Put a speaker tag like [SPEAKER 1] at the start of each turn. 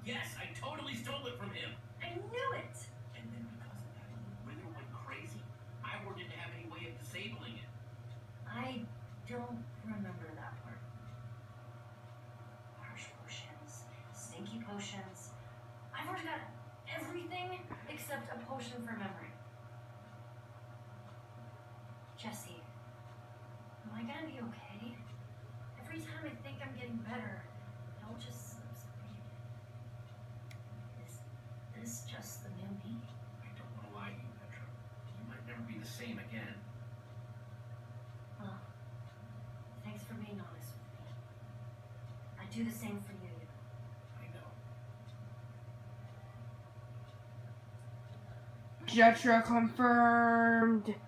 [SPEAKER 1] Yes, I totally stole it from him.
[SPEAKER 2] I knew it.
[SPEAKER 1] And then because of that, Wither went crazy. I didn't have any way of disabling it.
[SPEAKER 2] I don't remember that part. Harsh potions, stinky potions. I've already got everything except a potion for memory. Jesse, am I gonna be okay? Every time I think I'm getting better, it all just slips away. Is this just the new me?
[SPEAKER 1] I don't want to lie to you, Jetra. You might never be the same again.
[SPEAKER 2] Well, thanks for being honest with me. I'd do the same for you.
[SPEAKER 1] I know.
[SPEAKER 3] Jetra confirmed.